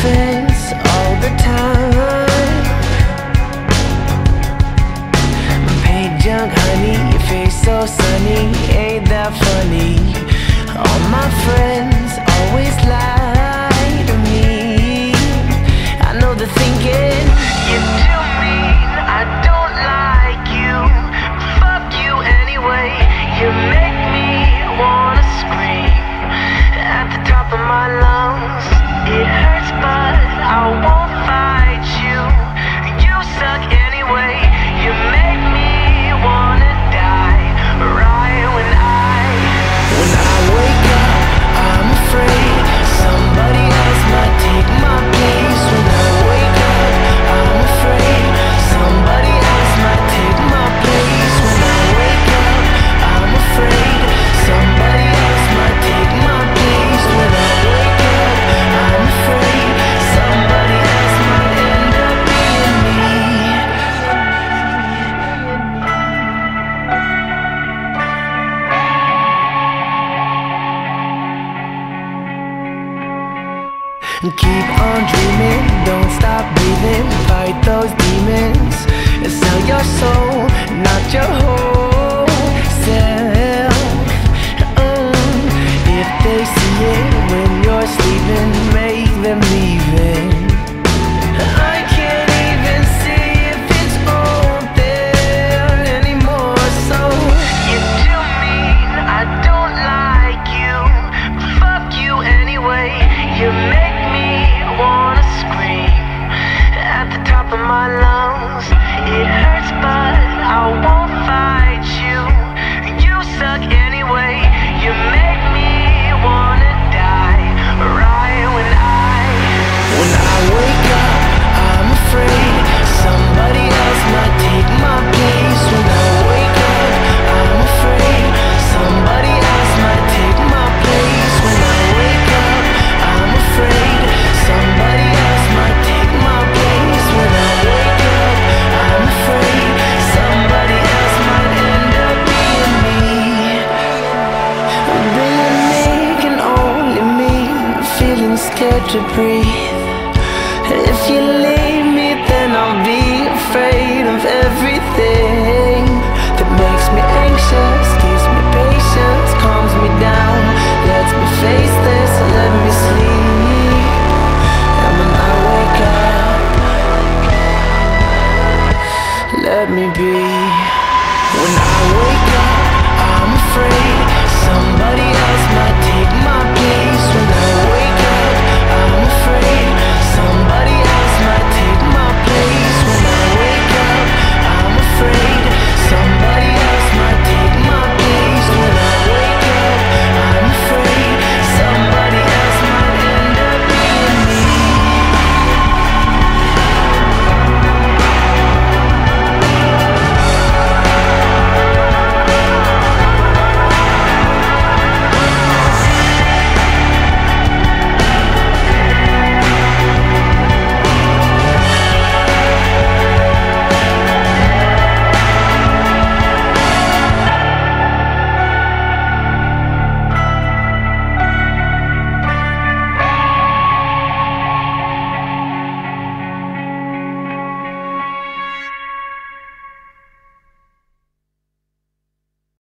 defense all the time. Paint junk honey, your face so sunny, ain't that funny? All my friends always lie to me. I know they're thinking, you're too mean, I don't like you. Fuck you anyway, you make me wanna scream at the top of my lungs. It hurts but I won't fight you. You suck anyway, you make me wanna die. Right when I wake up, I'm afraid somebody else might take my place. When I wake up, I'm afraid somebody else might take my place. When I wake up, I'm afraid somebody else might take my place. When I wake up, I'm afraid somebody else might end up being me. Keep on dreaming, don't stop breathing. Fight those demons and sell your soul, not your whole self. If they see it when you're sleeping, make them leave it. I can't even see if it's all there anymore. So you're too mean, I don't like you. Fuck you anyway, you make me wanna scream at the top of my lungs. It hurts but I won't fight you. You suck anyway, you make me wanna die. Right when I wake up, I'm afraid somebody else might take my place. When I wake up, I'm afraid somebody else might take my place. When I wake up, I'm afraid somebody else might take my place. When I wake up, I'm afraid somebody else might end up being me. Being me can only mean feeling scared to breathe. If you